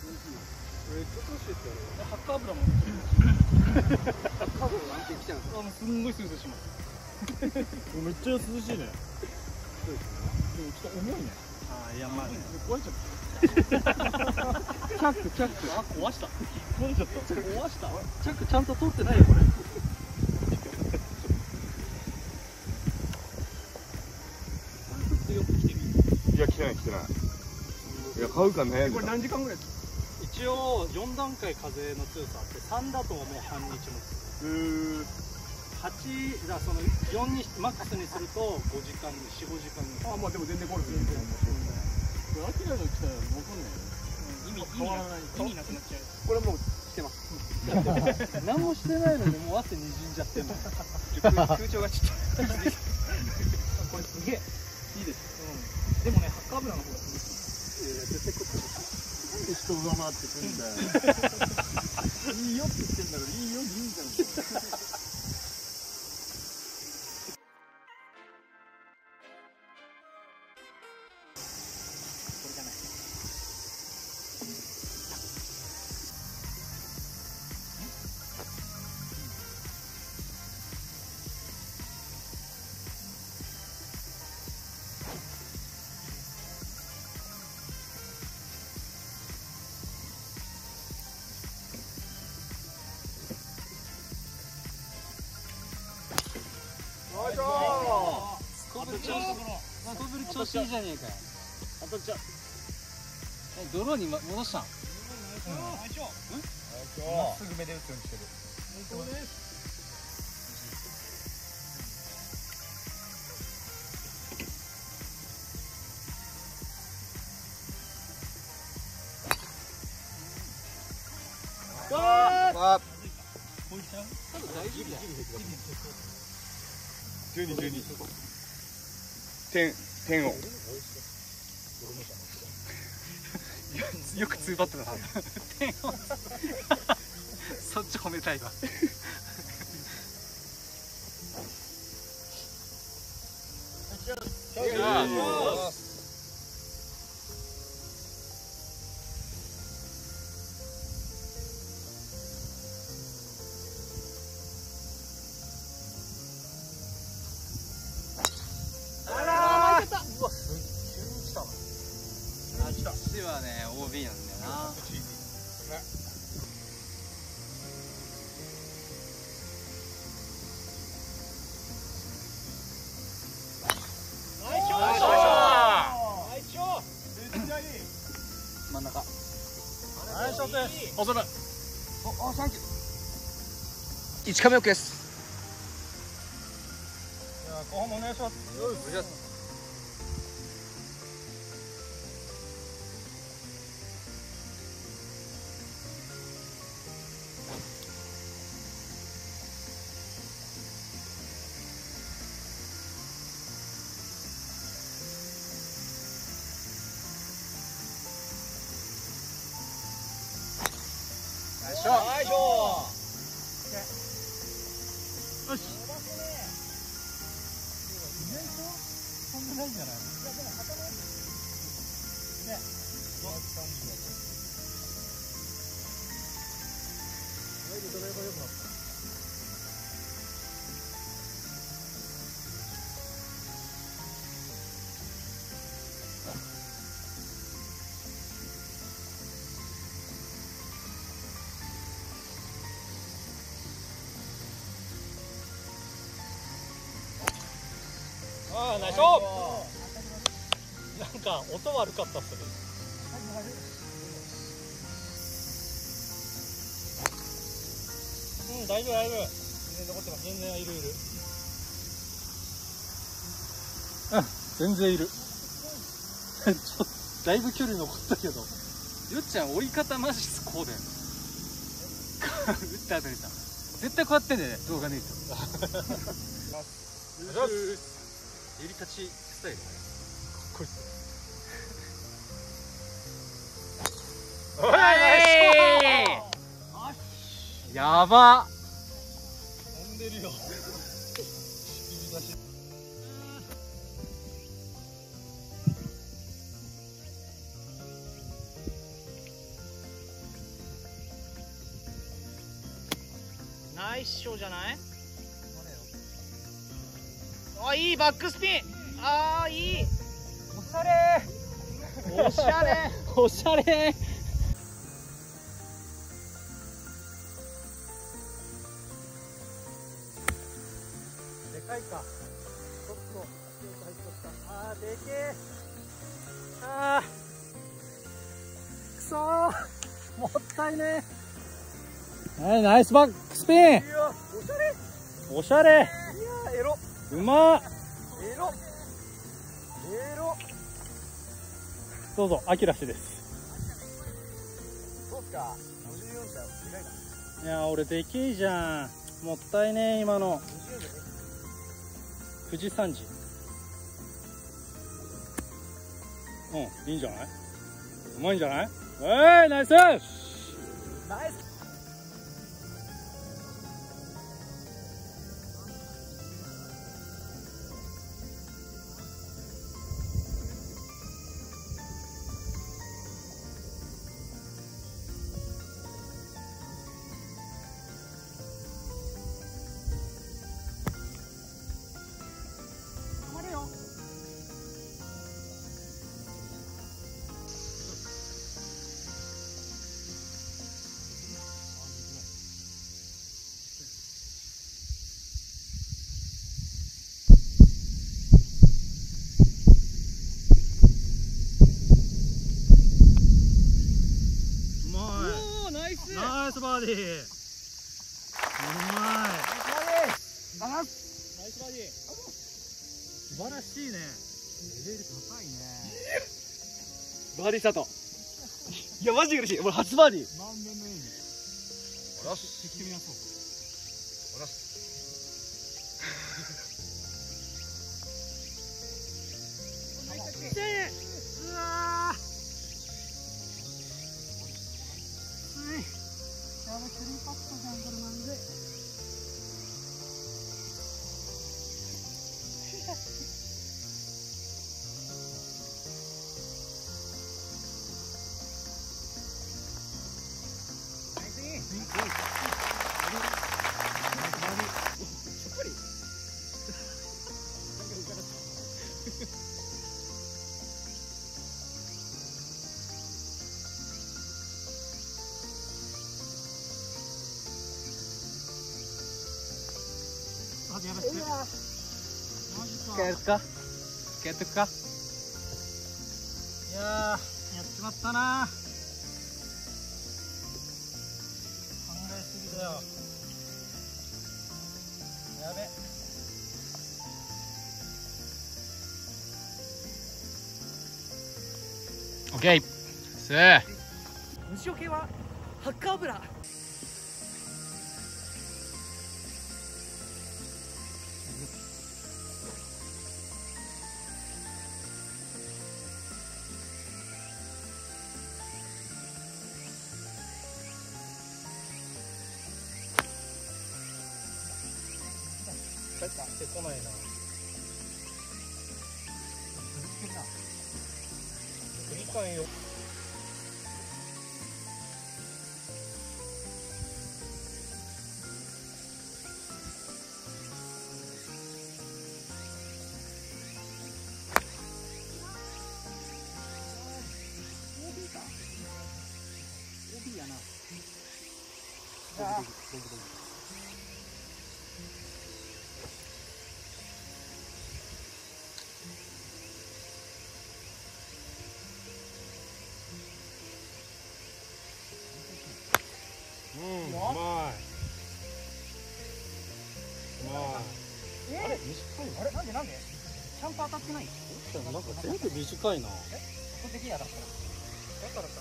めっちゃ楽しいですよね。 ハッカー油もハッカーブなんて来たんですか。 すんごい涼しいます。めっちゃ涼しいね。 そうですね。 でもちょっと重いね。いやまあね。壊れちゃった。 チャック。 壊した。壊れちゃった。壊した。 チャックちゃんと通ってないよこれ。 いや来てない。いや買うか悩んでた。 これ何時間ぐらい？ 一応4段階風の強さあって3だともう半日持つ。8だその4にマックスにすると5時間4、5時間。 まあでも全然ゴルフできる。これアキラの来たら分かんないよね。意味なくなっちゃう。 これもうしてます。何もしてないのにもう汗にじんじゃってんの。空調がちょっと。これすげえ。いいです。 でもね、ハッカー油の方が涼しい。 いや絶対こっち。 なんで人を上回ってくるんだよ。いいよって言ってんだから、いいよでいいんじゃん。 すこぶる調子いいじゃねえかよ。 当たっちゃう。 泥に戻したん。 まっすぐ目で打つようにしてる。そうです。 点をよく2バットだな。そっち褒めたいわ。足はね OB なんだよな。真ん中。 ナイスショットです。 おそら。 サンキュー。 1カメ OK です。 じゃあ後半もお願いします。 お願いします。 よいしょ。よし。そんなないんじゃない？ね。ドライバー良くなった。ナイスショット。なんか音悪かったっすね。大丈夫。全然残ってます。全然いる。全然いる。だいぶ距離残ったけど。 よっちゃん追い方マジこうだよ。打った後にさ、絶対こうやってんだよね。動画ねえと。襟立ちスタイル。かっこいいっす。やば。 飛んでるよ。 ナイスショーじゃない？あ、いいバックスピン。ああ、いい。 おしゃれおしゃれ。おしゃれ。 でかいか。ちょっと強く入っちゃった。あー、でけえ。あー、くそー、もったいねえ。はい、ナイスバックスピン。いや、おしゃれ。おしゃれ。いやー、エロ。うまっ。エロ。エロ。どうぞ、アキラ氏です。そうっすか。54だよ。でかいな。いやー、俺でけえじゃん。もったいねえ、今の。富士山寺。うん、いいんじゃない？うまいんじゃない？ナイス！ナイス！止まれよ。ナイスバーディー。うまい。ナイスバーディー。素晴らしいね。レベル高いね。 バーディースタート。いや、マジ嬉しい。俺初バーディー。 満面のように。 おらす。 敵とみなそう。 おらす。 うわー。やばい、スリーパットじゃん、これマジで。やらせて。マジか。 やるか。やってくか。 いやー、やっちまったな。考えすぎだよ。やべ。 オッケー。せー。虫除けはハッカ油。 帰ってこないな。みかんよ。OB やな。 うまい。うまい。 あれ短いの？あれなんでちゃんと当たってない？なんか全部短いな。ここ的に当たっただからか。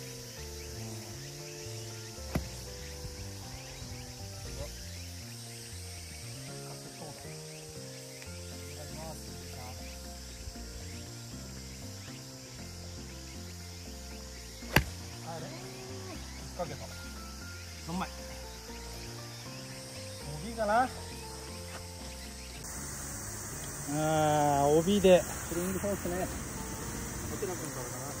かけた。うまい。帯かな。帯でスリングフォースね。おてなくんからかな。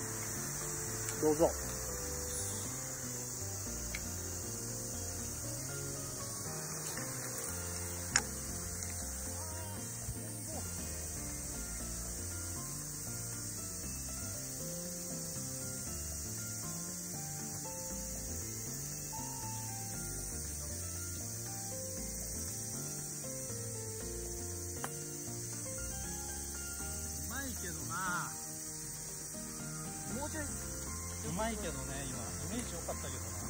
どうぞ。 どな。もうちょい。うまいけどね、今イメージ良かったけどな。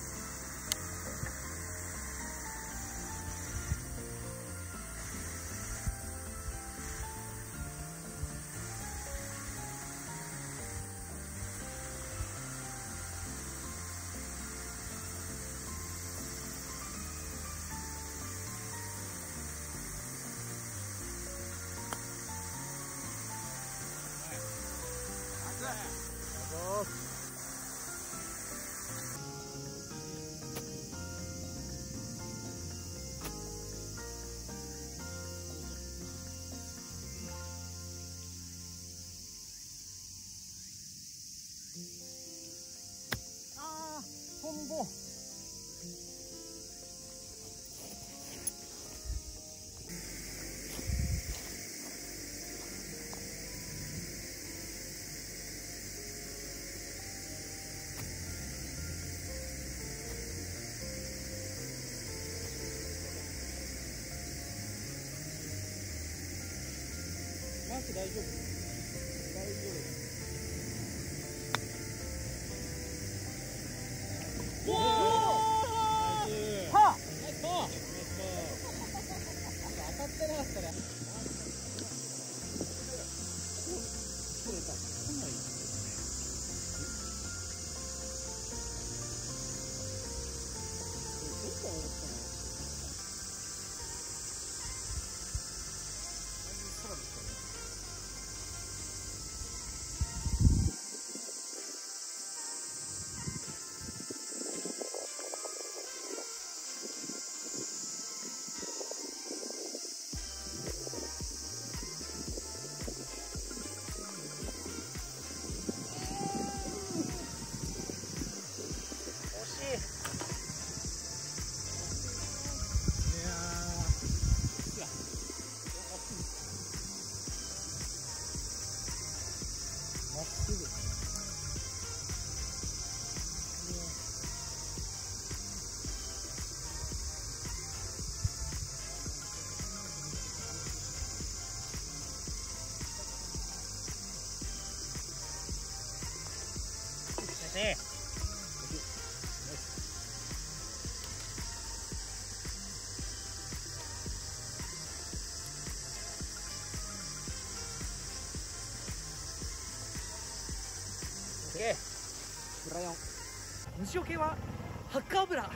あー、トンボ。マーク大丈夫？大丈夫。おお。は。ナイスパー。当たってなかったね。これさ、来ない。どこ笑ったの？そうですかね。まっすぐ。先生。 フライオン。 虫除けはハッカ油。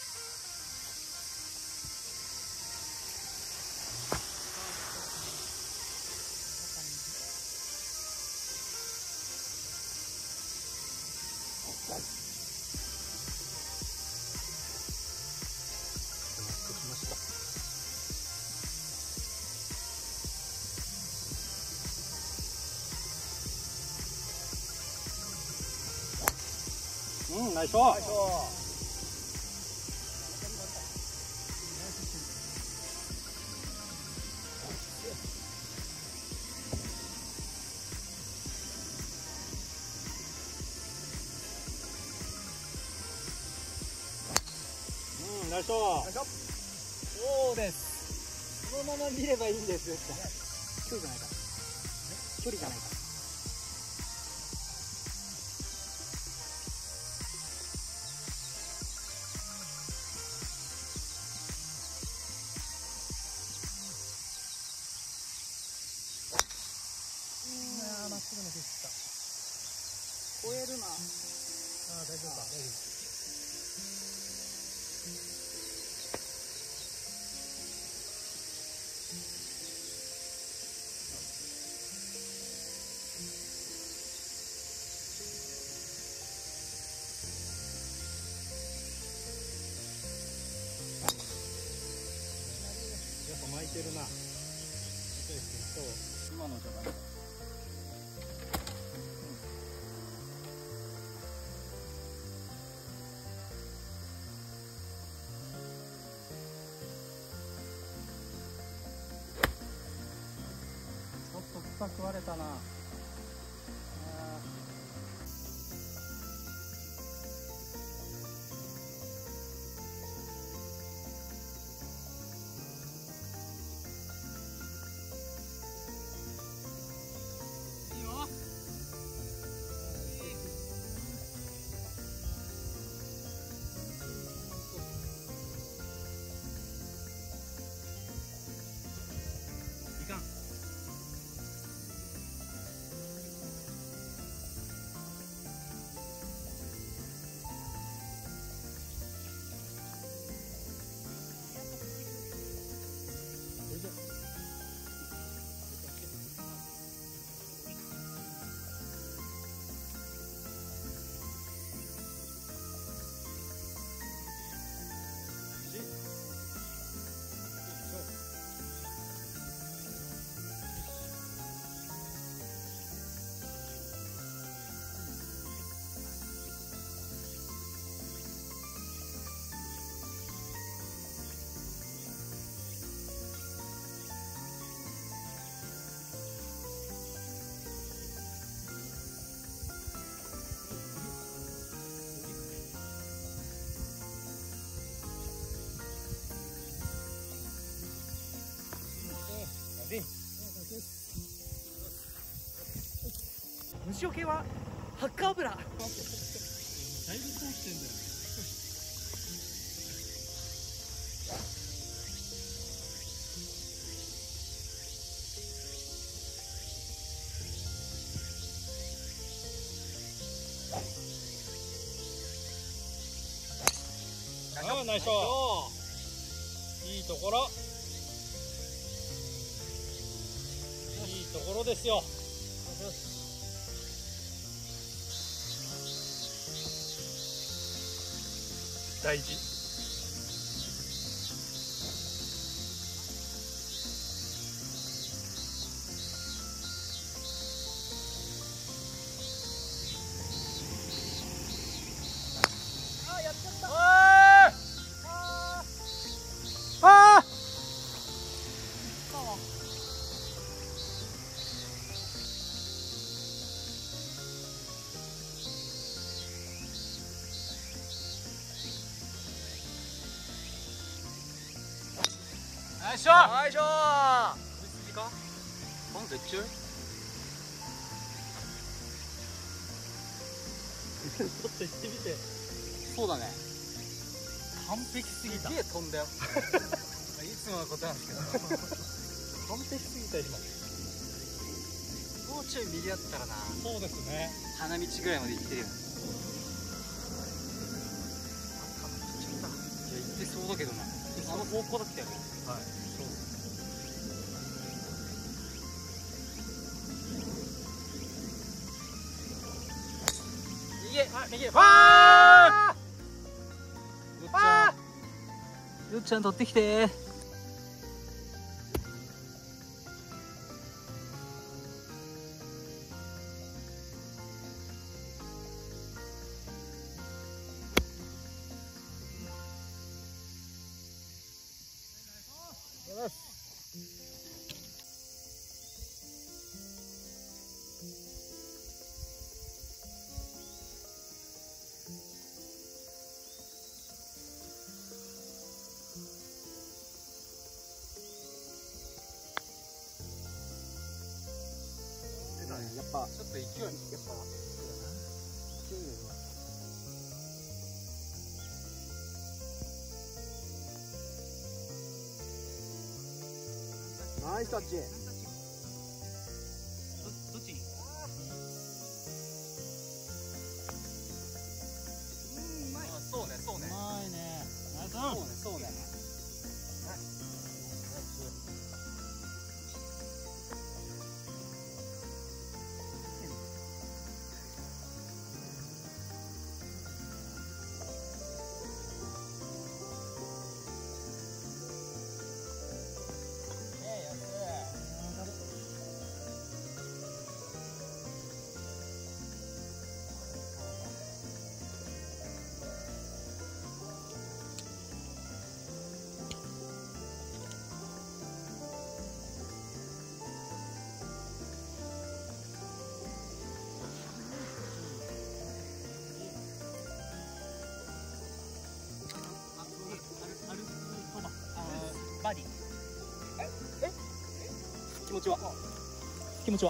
うん、ナイスショット。うん、ナイスショット。 そうです。 このまま見ればいいんですよ。距離じゃないか。距離じゃないか。 まっすぐのでした。 超えるな。 ああ、大丈夫か。大丈夫。 やっぱ巻いてるな。 今のじゃない。 ちょっと草食われたな。 いいよ。 虫除けはハッカ油。だいぶ通してんだよ。ああ、ナイスショー。いいところ。いいところですよ。大事。ああ、やっちゃった。ああ。よいしょ。よいしょ。打ちすぎか？なんでちょっと行ってみて。 そうだね。 完璧すぎた。 すげえ飛んだよ。いつものことなんですけど。 完璧すぎた今。 もうちょい右だったらな。 そうですね。 花道ぐらいまで行ってるよ。いや、行ってそうだけどな。あの方向だったよね。 はい。そう。 右へ。あ、右へ。 ああ。 よっちゃん取ってきて。 よし。やっぱちょっと勢い、やっぱ。勢いが。 ナイスタッチ。 どっちに？うまい。そうね、そうね。 うまいね。ナイス。 そうね、そうね。 バディ。 気持ちは。 気持ちは。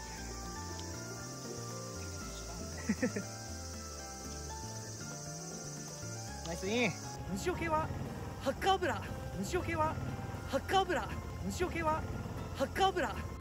ナイスイン。虫除けはハッカ油。虫除けはハッカ油。虫除けはハッカ油。